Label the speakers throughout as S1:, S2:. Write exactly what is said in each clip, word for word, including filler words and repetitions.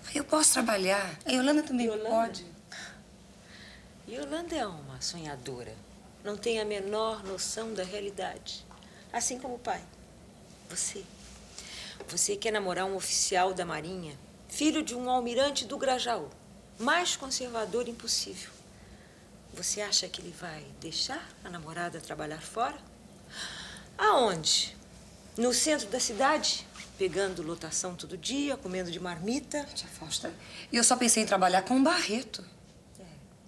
S1: Eu posso trabalhar. A Yolanda também
S2: Yolanda?
S1: pode.
S2: Yolanda é uma sonhadora. Não tem a menor noção da realidade. Assim como o pai. Você. Você quer namorar um oficial da Marinha, filho de um almirante do Grajaú. Mais conservador impossível. Você acha que ele vai deixar a namorada trabalhar fora? Aonde? No centro da cidade? Pegando lotação todo dia, comendo de marmita?
S1: Tia Fausta, eu só pensei em trabalhar com o Barreto.
S2: É.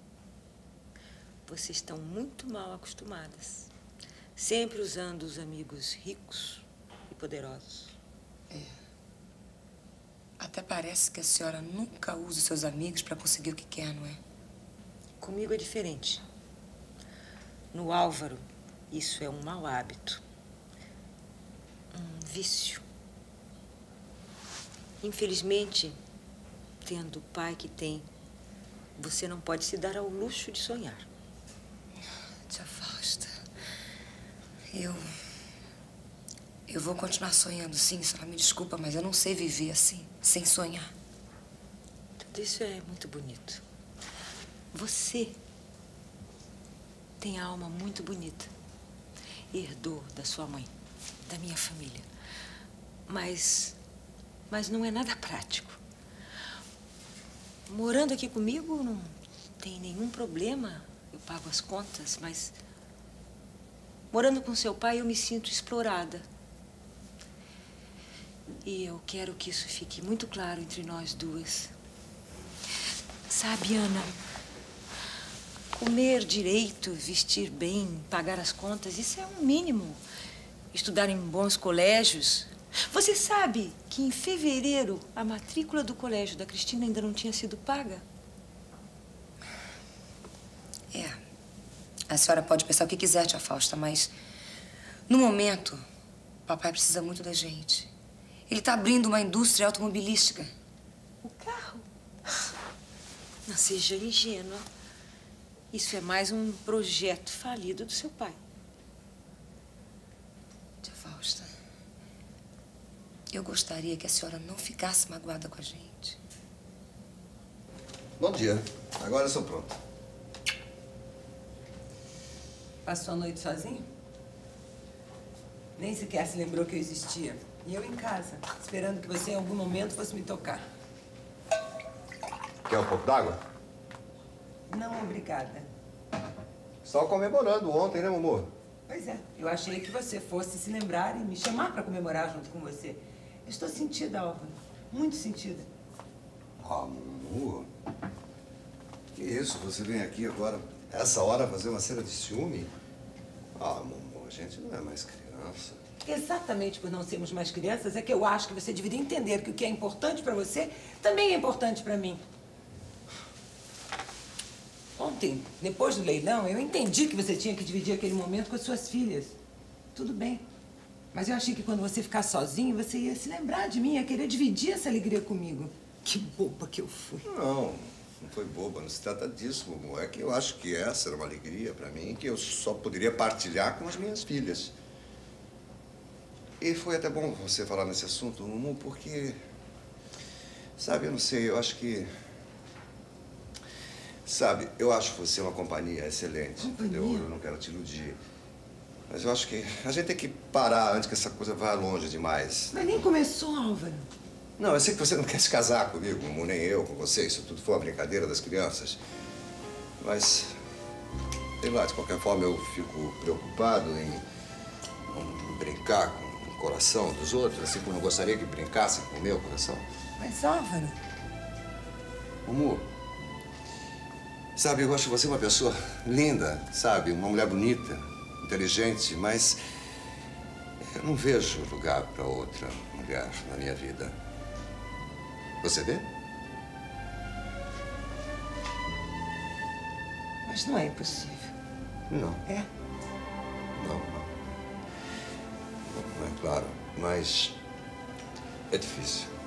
S2: Vocês estão muito mal acostumadas. Sempre usando os amigos ricos e poderosos.
S1: É. Até parece que a senhora nunca usa os seus amigos para conseguir o que quer, não é?
S2: Comigo é diferente. No Álvaro, isso é um mau hábito. Um vício. Infelizmente, tendo o pai que tem, você não pode se dar ao luxo de sonhar.
S1: Tia Fausta, eu... Eu vou continuar sonhando, sim, a senhora me desculpa, mas eu não sei viver assim, sem sonhar.
S2: Tudo isso é muito bonito. Você tem a alma muito bonita. Herdou da sua mãe, da minha família. Mas, mas não é nada prático. Morando aqui comigo não tem nenhum problema. Eu pago as contas, mas... Morando com seu pai eu me sinto explorada. E eu quero que isso fique muito claro entre nós duas. Sabe, Ana, comer direito, vestir bem, pagar as contas, isso é um mínimo. Estudar em bons colégios. Você sabe que em fevereiro a matrícula do colégio da Cristina ainda não tinha sido paga?
S1: É. A senhora pode pensar o que quiser, tia Fausta, mas... No momento, o papai precisa muito da gente. Ele está abrindo uma indústria automobilística.
S2: O carro? Não seja ingênua. Isso é mais um projeto falido do seu pai.
S1: Tia Fausta, eu gostaria que a senhora não ficasse magoada com a gente.
S3: Bom dia. Agora eu sou pronto.
S4: Passou a noite sozinho? Nem sequer se lembrou que eu existia. E eu em casa, esperando que você em algum momento fosse me tocar.
S3: Quer um pouco d'água?
S4: Não, obrigada.
S3: Só comemorando ontem, né, Momô?
S4: Pois é, eu achei que você fosse se lembrar e me chamar para comemorar junto com você. Eu estou sentida, Álvaro. Muito sentida.
S3: Ah, Momô. Que isso? Você vem aqui agora, essa hora, fazer uma cena de ciúme? Ah, Momô, a gente não é mais criança.
S4: Exatamente por não sermos mais crianças é que eu acho que você deveria entender que o que é importante para você também é importante para mim. Ontem, depois do leilão, eu entendi que você tinha que dividir aquele momento com as suas filhas. Tudo bem. Mas eu achei que quando você ficasse sozinho, você ia se lembrar de mim, ia querer dividir essa alegria comigo. Que boba que eu fui.
S3: Não, não foi boba, não se trata disso, Momô. É que eu acho que essa era uma alegria para mim que eu só poderia partilhar com as minhas filhas. E foi até bom você falar nesse assunto, Mumu, porque... Sabe, eu não sei, eu acho que... Sabe, eu acho você uma companhia excelente,
S4: Companhia?
S3: entendeu? Eu não quero te iludir. Mas eu acho que a gente tem que parar antes que essa coisa vá longe demais.
S4: Mas nem começou, Álvaro.
S3: Não, eu sei que você não quer se casar comigo, Mumu, nem eu com você. Isso tudo foi uma brincadeira das crianças. Mas, sei lá, de qualquer forma eu fico preocupado em não brincar com o coração dos outros, assim como eu gostaria que brincassem com o meu coração.
S4: Mas, Álvaro...
S3: Mumu, sabe, eu acho você uma pessoa linda, sabe? Uma mulher bonita, inteligente, mas eu não vejo lugar para outra mulher na minha vida. Você vê?
S4: Mas não é impossível.
S3: Não.
S4: É?
S3: Não, não. Não é claro, mas é difícil.